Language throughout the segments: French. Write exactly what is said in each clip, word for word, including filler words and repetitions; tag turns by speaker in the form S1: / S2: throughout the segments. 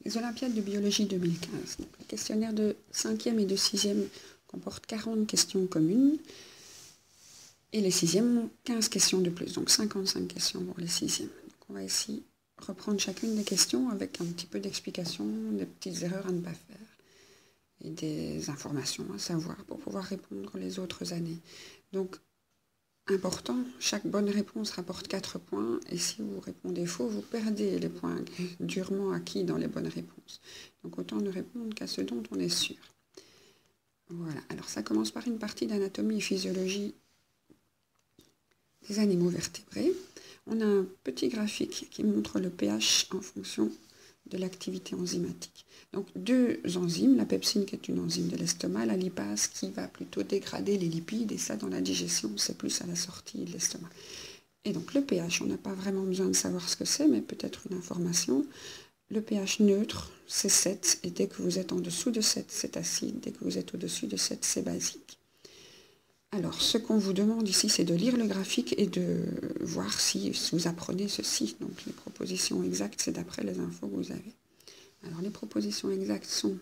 S1: Les Olympiades de biologie deux mille quinze. Donc, le questionnaire de cinquième et de sixième comporte quarante questions communes. Et les sixièmes ont quinze questions de plus, donc cinquante-cinq questions pour les sixièmes. Donc on va ici reprendre chacune des questions avec un petit peu d'explication, des petites erreurs à ne pas faire et des informations à savoir pour pouvoir répondre les autres années. Donc, important, chaque bonne réponse rapporte quatre points et si vous répondez faux, vous perdez les points durement acquis dans les bonnes réponses. Donc autant ne répondre qu'à ce dont on est sûr. Voilà, alors ça commence par une partie d'anatomie et physiologie des animaux vertébrés. On a un petit graphique qui montre le pH en fonction de l'activité enzymatique. Donc deux enzymes, la pepsine qui est une enzyme de l'estomac, la lipase qui va plutôt dégrader les lipides, et ça dans la digestion, c'est plus à la sortie de l'estomac. Et donc le pH, on n'a pas vraiment besoin de savoir ce que c'est, mais peut-être une information. Le pH neutre, c'est sept, et dès que vous êtes en dessous de sept, c'est acide, dès que vous êtes au-dessus de sept, c'est basique. Alors, ce qu'on vous demande ici, c'est de lire le graphique et de voir si vous apprenez ceci. Donc, les propositions exactes, c'est d'après les infos que vous avez. Alors, les propositions exactes sont...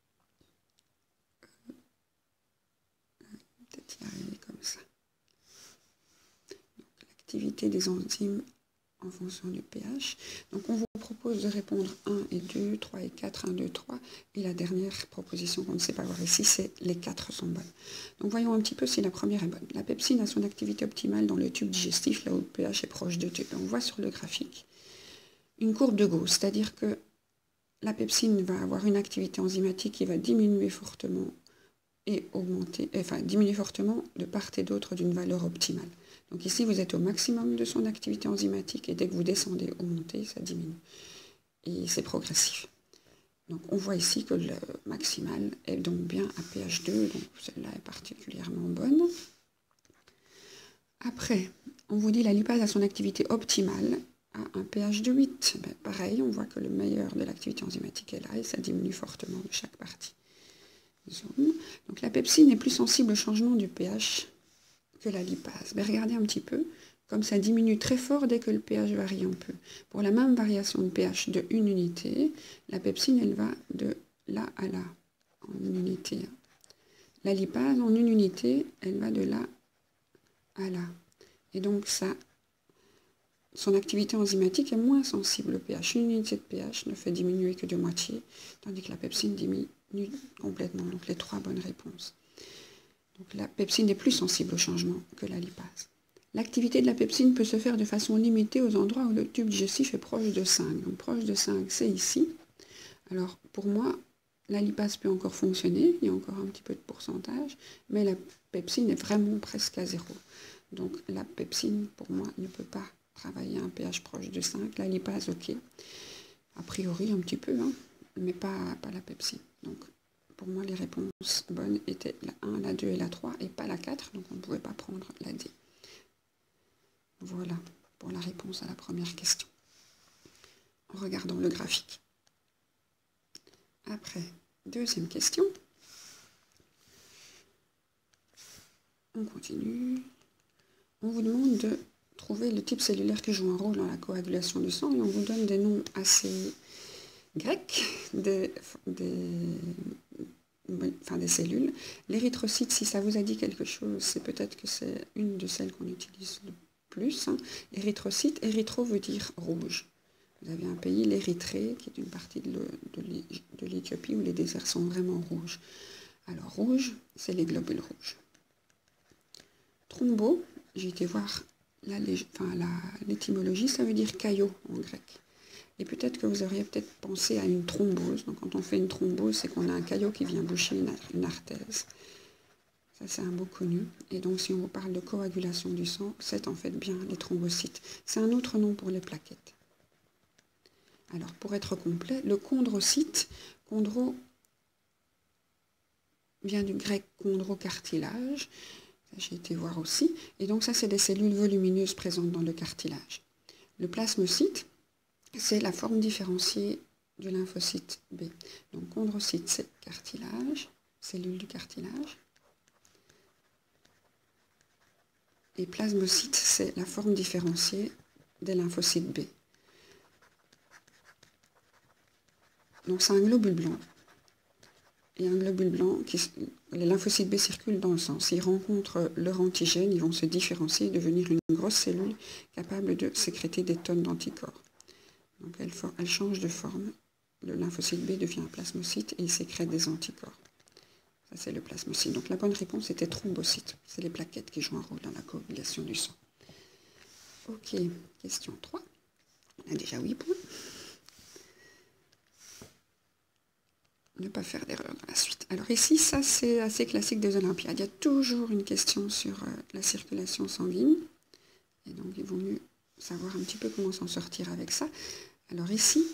S1: Peut-être y arriver comme ça. L'activité des enzymes en fonction du pH. Donc, on vous propose de répondre un et deux, trois et quatre, un, deux, trois. Et la dernière proposition qu'on ne sait pas voir ici, c'est les quatre sont bonnes. Donc, voyons un petit peu si la première est bonne. La pepsine a son activité optimale dans le tube digestif, là où le pH est proche de deux. On voit sur le graphique une courbe de Gauss, c'est-à-dire que la pepsine va avoir une activité enzymatique qui va diminuer fortement et augmenter, enfin diminuer fortement de part et d'autre d'une valeur optimale. Donc ici, vous êtes au maximum de son activité enzymatique et dès que vous descendez ou montez, ça diminue. Et c'est progressif. Donc on voit ici que le maximal est donc bien à pH deux, donc celle-là est particulièrement bonne. Après, on vous dit la lipase a son activité optimale à un pH de huit. Ben, pareil, on voit que le meilleur de l'activité enzymatique est là et ça diminue fortement de chaque partie. Donc la pepsine est plus sensible au changement du pH que la lipase. Mais regardez un petit peu, comme ça diminue très fort dès que le pH varie un peu. Pour la même variation de pH de une unité, la pepsine, elle va de là à là, en une unité. La lipase, en une unité, elle va de là à là. Et donc ça, son activité enzymatique est moins sensible au pH. Une unité de pH ne fait diminuer que de moitié, tandis que la pepsine diminue complètement. Donc les trois bonnes réponses. Donc la pepsine est plus sensible au changement que la lipase. L'activité de la pepsine peut se faire de façon limitée aux endroits où le tube digestif est proche de cinq. Donc proche de cinq, c'est ici. Alors pour moi, la lipase peut encore fonctionner, il y a encore un petit peu de pourcentage, mais la pepsine est vraiment presque à zéro. Donc la pepsine, pour moi, ne peut pas travailler à un pH proche de cinq. La lipase, ok. A priori, un petit peu, hein, mais pas, pas la pepsine. Donc pour moi, les réponses bonnes étaient la un, la deux et la trois, et pas la quatre, donc on ne pouvait pas prendre la D. Voilà pour la réponse à la première question. En regardant le graphique. Après, deuxième question. On continue. On vous demande de trouver le type cellulaire qui joue un rôle dans la coagulation du sang, et on vous donne des noms assez grecs, des... des enfin des cellules. L'érythrocyte, si ça vous a dit quelque chose, c'est peut-être que c'est une de celles qu'on utilise le plus. Hein. Érythrocyte, érythro veut dire rouge. Vous avez un pays, l'Érythrée, qui est une partie de l'Éthiopie où les déserts sont vraiment rouges. Alors rouge, c'est les globules rouges. Thrombo, j'ai été voir l'étymologie, enfin, ça veut dire caillot en grec. Et peut-être que vous auriez peut-être pensé à une thrombose. Donc quand on fait une thrombose, c'est qu'on a un caillot qui vient boucher une, une artère. Ça, c'est un mot connu. Et donc si on vous parle de coagulation du sang, c'est en fait bien les thrombocytes. C'est un autre nom pour les plaquettes. Alors pour être complet, le chondrocyte, chondro vient du grec chondrocartilage. J'ai été voir aussi. Et donc ça, c'est des cellules volumineuses présentes dans le cartilage. Le plasmocyte, c'est la forme différenciée du lymphocyte B. Donc chondrocyte, c'est cartilage, cellule du cartilage. Et plasmocyte, c'est la forme différenciée des lymphocytes B. Donc c'est un globule blanc. Et un globule blanc, qui, les lymphocytes B circulent dans le sang. S'ils rencontrent leur antigène, ils vont se différencier et devenir une grosse cellule capable de sécréter des tonnes d'anticorps. Donc elle, elle change de forme. Le lymphocyte B devient un plasmocyte et il sécrète des anticorps. Ça c'est le plasmocyte. Donc la bonne réponse était thrombocyte. C'est les plaquettes qui jouent un rôle dans la coagulation du sang. Ok, question trois. On a déjà huit points. Ne pas faire d'erreur dans la suite. Alors ici, ça c'est assez classique des Olympiades. Il y a toujours une question sur euh, la circulation sanguine. Et donc il vaut mieux savoir un petit peu comment s'en sortir avec ça. Alors ici,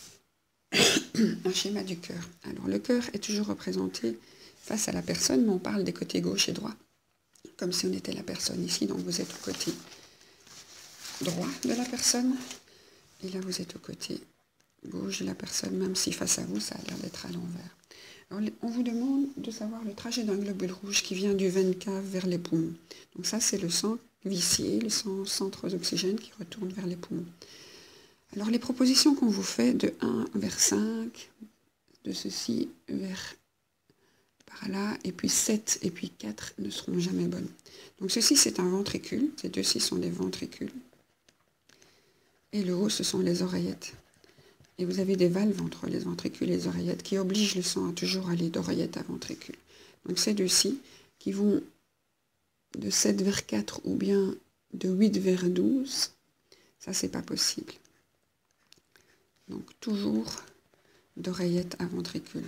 S1: un schéma du cœur. Alors le cœur est toujours représenté face à la personne, mais on parle des côtés gauche et droit. Comme si on était la personne ici. Donc vous êtes au côté droit de la personne. Et là vous êtes au côté gauche de la personne, même si face à vous, ça a l'air d'être à l'envers. Alors, on vous demande de savoir le trajet d'un globule rouge qui vient du veine cave vers les poumons. Donc ça, c'est le sang vicié, le sang centre d'oxygène qui retourne vers les poumons. Alors, les propositions qu'on vous fait de un vers cinq, de ceci vers par là, et puis sept et puis quatre ne seront jamais bonnes. Donc ceci, c'est un ventricule. Ces deux-ci sont des ventricules. Et le haut, ce sont les oreillettes. Et vous avez des valves entre les ventricules et les oreillettes qui obligent le sang à toujours aller d'oreillette à ventricule. Donc ces deux-ci qui vont de sept vers quatre ou bien de huit vers douze, ça c'est pas possible. Donc toujours d'oreillette à ventricule.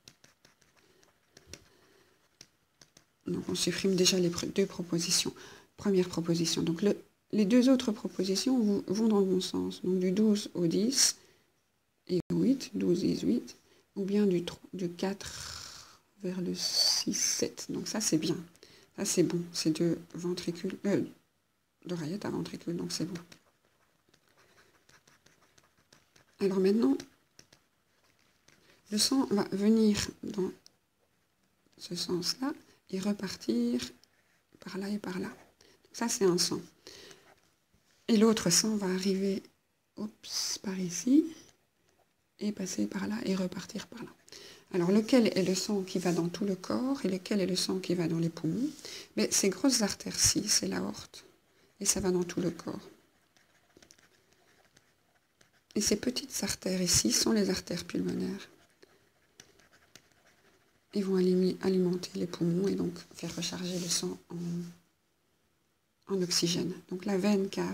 S1: Donc on supprime déjà les deux propositions. Première proposition. Donc le, les deux autres propositions vont, vont dans le bon sens. Donc du douze au dix. Et huit, douze, dix-huit, ou bien du, du quatre vers le six, sept. Donc ça, c'est bien. Ça, c'est bon. C'est de ventricule, euh, d'oreillette à ventricule, donc c'est bon. Alors maintenant, le sang va venir dans ce sens-là et repartir par là et par là. Donc ça, c'est un sang. Et l'autre sang va arriver, oups, par ici, et passer par là et repartir par là. Alors, lequel est le sang qui va dans tout le corps et lequel est le sang qui va dans les poumons? Mais ces grosses artères-ci, c'est l'aorte, et ça va dans tout le corps. Et ces petites artères ici sont les artères pulmonaires. Ils vont alimenter les poumons et donc faire recharger le sang en, en oxygène. Donc la veine cave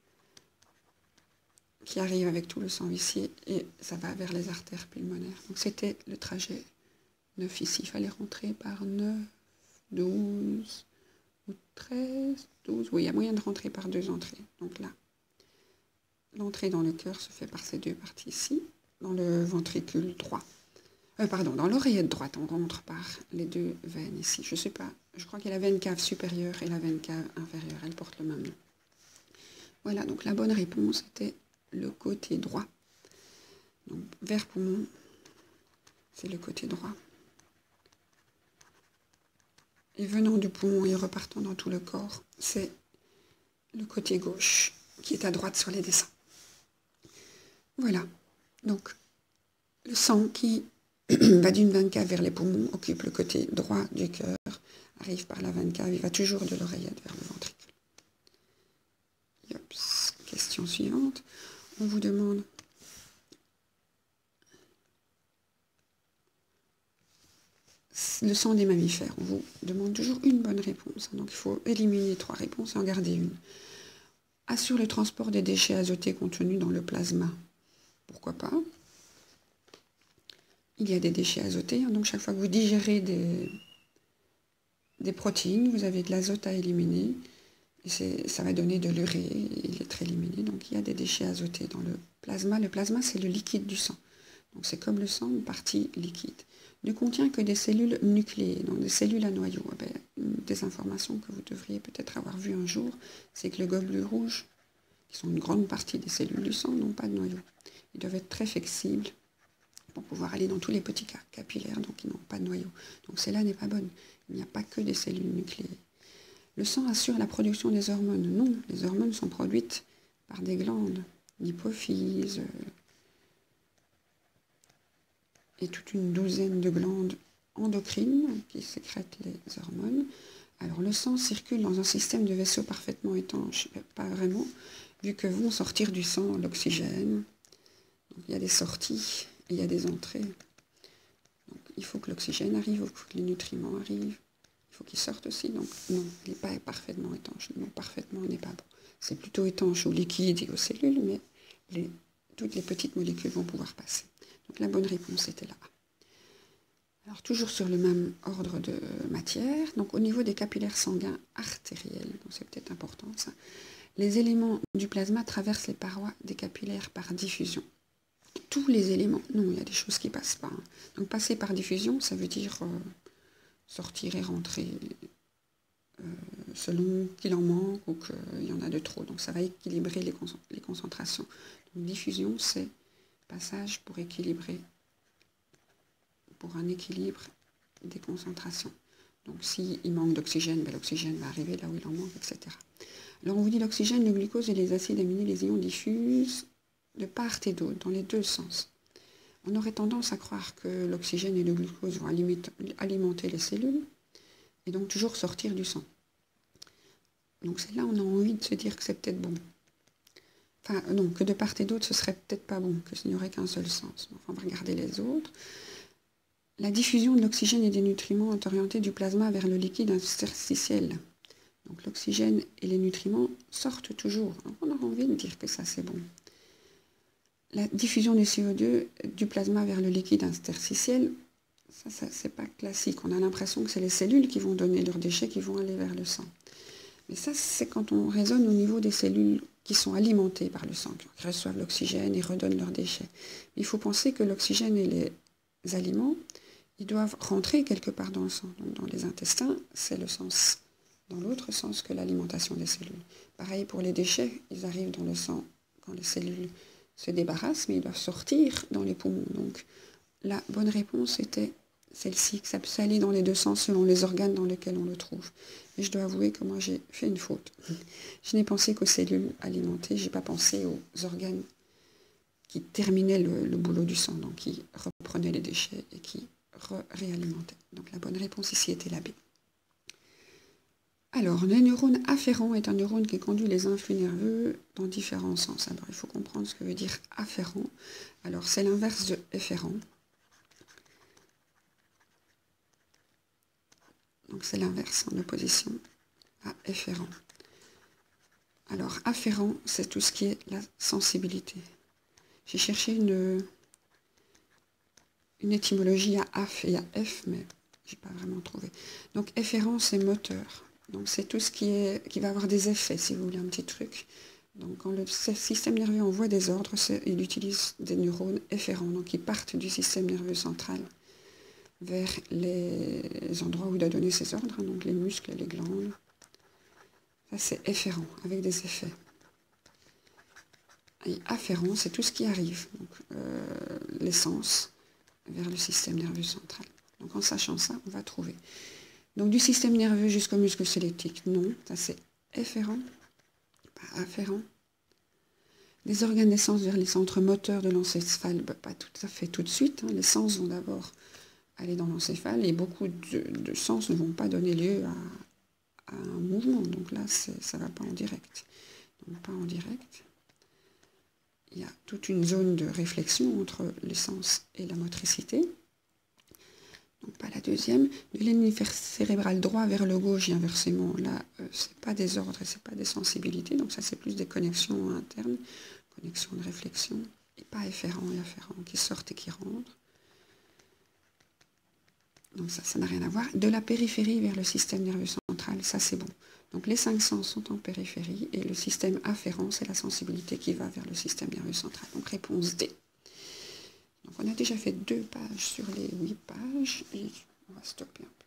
S1: qui arrive avec tout le sang vicié et ça va vers les artères pulmonaires. Donc c'était le trajet neuf ici. Il fallait rentrer par neuf, douze ou treize, douze. Oui, il y a moyen de rentrer par deux entrées. Donc là, l'entrée dans le cœur se fait par ces deux parties ici, dans le ventricule droit. Euh, pardon, dans l'oreillette droite, on rentre par les deux veines ici. Je sais pas, je crois qu'il y a la veine cave supérieure et la veine cave inférieure. Elles portent le même nom. Voilà, donc la bonne réponse était le côté droit. Donc vers poumon, c'est le côté droit. Et venant du poumon et repartant dans tout le corps, c'est le côté gauche qui est à droite sur les dessins. Voilà. Donc le sang qui va d'une veine cave vers les poumons occupe le côté droit du cœur, arrive par la veine cave, il va toujours de l'oreillette vers le ventricule. Yops. Question suivante. On vous demande le sang des mammifères. On vous demande toujours une bonne réponse. Donc il faut éliminer trois réponses et en garder une. Assure le transport des déchets azotés contenus dans le plasma. Pourquoi pas? Il y a des déchets azotés. Donc chaque fois que vous digérez des, des protéines, vous avez de l'azote à éliminer. Et ça va donner de l'urée, il est éliminé. Donc il y a des déchets azotés dans le plasma. Le plasma, c'est le liquide du sang. Donc c'est comme le sang, une partie liquide. Ne contient que des cellules nucléées, donc des cellules à noyau. Eh bien, une des informations que vous devriez peut-être avoir vues un jour, c'est que le globule rouge, qui sont une grande partie des cellules du sang, n'ont pas de noyau. Ils doivent être très flexibles pour pouvoir aller dans tous les petits capillaires, donc ils n'ont pas de noyau. Donc celle-là n'est pas bonne. Il n'y a pas que des cellules nucléées. Le sang assure la production des hormones. Non, les hormones sont produites par des glandes, l'hypophyse, et toute une douzaine de glandes endocrines qui sécrètent les hormones. Alors le sang circule dans un système de vaisseaux parfaitement étanche, mais pas vraiment, vu que vont sortir du sang l'oxygène. Donc il y a des sorties et il y a des entrées. Donc il faut que l'oxygène arrive, il faut que les nutriments arrivent, il faut qu'ils sortent aussi. Donc non, il n'est pas parfaitement étanche. Non, parfaitement n'est pas bon. C'est plutôt étanche aux liquides et aux cellules, mais les, toutes les petites molécules vont pouvoir passer. Donc la bonne réponse était là. Alors toujours sur le même ordre de matière, donc au niveau des capillaires sanguins artériels, donc c'est peut-être important ça, les éléments du plasma traversent les parois des capillaires par diffusion. Tous les éléments, non, il y a des choses qui ne passent pas. Hein. Donc passer par diffusion, ça veut dire euh, sortir et rentrer euh, selon qu'il en manque ou qu'il y en a de trop. Donc ça va équilibrer les, con les concentrations. Donc diffusion, c'est passage pour équilibrer, pour un équilibre des concentrations. Donc s'il manque d'oxygène, ben, l'oxygène va arriver là où il en manque, et cetera. Alors on vous dit l'oxygène, le glucose et les acides aminés, les ions diffusent de part et d'autre, dans les deux sens. On aurait tendance à croire que l'oxygène et le glucose vont alimenter les cellules et donc toujours sortir du sang. Donc c'est là on a envie de se dire que c'est peut-être bon. Enfin non, que de part et d'autre ce serait peut-être pas bon, que ce n'y aurait qu'un seul sens. Enfin, on va regarder les autres. La diffusion de l'oxygène et des nutriments est orientée du plasma vers le liquide interstitiel. Donc l'oxygène et les nutriments sortent toujours. Donc on aura envie de dire que ça c'est bon. La diffusion du C O deux du plasma vers le liquide interstitiel, ça, ça c'est pas classique. On a l'impression que c'est les cellules qui vont donner leurs déchets, qui vont aller vers le sang. Mais ça, c'est quand on raisonne au niveau des cellules qui sont alimentées par le sang, qui reçoivent l'oxygène et redonnent leurs déchets. Mais il faut penser que l'oxygène et les aliments, ils doivent rentrer quelque part dans le sang. Donc dans les intestins, c'est le sens, dans l'autre sens que l'alimentation des cellules. Pareil pour les déchets, ils arrivent dans le sang quand les cellules se débarrassent, mais ils doivent sortir dans les poumons. Donc la bonne réponse était celle-ci, que ça peut aller dans les deux sens selon les organes dans lesquels on le trouve. Et je dois avouer que moi j'ai fait une faute. Je n'ai pensé qu'aux cellules alimentées, je n'ai pas pensé aux organes qui terminaient le, le boulot du sang, donc qui reprenaient les déchets et qui réalimentaient. Donc la bonne réponse ici était la B. Alors, le neurone afférent est un neurone qui conduit les influx nerveux dans différents sens. Alors, il faut comprendre ce que veut dire afférent. Alors, c'est l'inverse de efférent. Donc, c'est l'inverse en opposition à efférent. Alors, afférent, c'est tout ce qui est la sensibilité. J'ai cherché une, une étymologie à af et à f, mais je n'ai pas vraiment trouvé. Donc, efférent, c'est moteur. Donc c'est tout ce qui, est, qui va avoir des effets, si vous voulez, un petit truc. Donc quand le système nerveux envoie des ordres, il utilise des neurones efférents, donc qui partent du système nerveux central vers les endroits où il doit donner ses ordres, donc les muscles et les glandes. Ça c'est efférent, avec des effets. Et afférent, c'est tout ce qui arrive, donc euh, les sens vers le système nerveux central. Donc en sachant ça, on va trouver. Donc du système nerveux jusqu'au muscle squelettique, non, ça c'est efférent, pas afférent. Des organes des sens vers les centres moteurs de l'encéphale, pas tout à fait tout de suite. Hein. Les sens vont d'abord aller dans l'encéphale et beaucoup de, de sens ne vont pas donner lieu à, à un mouvement. Donc là, ça ne va pas en direct. Donc pas en direct. Il y a toute une zone de réflexion entre les sens et la motricité. Donc pas la deuxième, de l'hémisphère cérébral droit vers le gauche et inversement, là, euh, c'est pas des ordres et c'est pas des sensibilités, donc ça c'est plus des connexions internes, connexions de réflexion, et pas efférents et afférents qui sortent et qui rentrent. Donc ça, ça n'a rien à voir. De la périphérie vers le système nerveux central, ça c'est bon. Donc les cinq sens sont en périphérie et le système afférent, c'est la sensibilité qui va vers le système nerveux central. Donc réponse D. Donc on a déjà fait deux pages sur les huit pages et on va stopper un peu.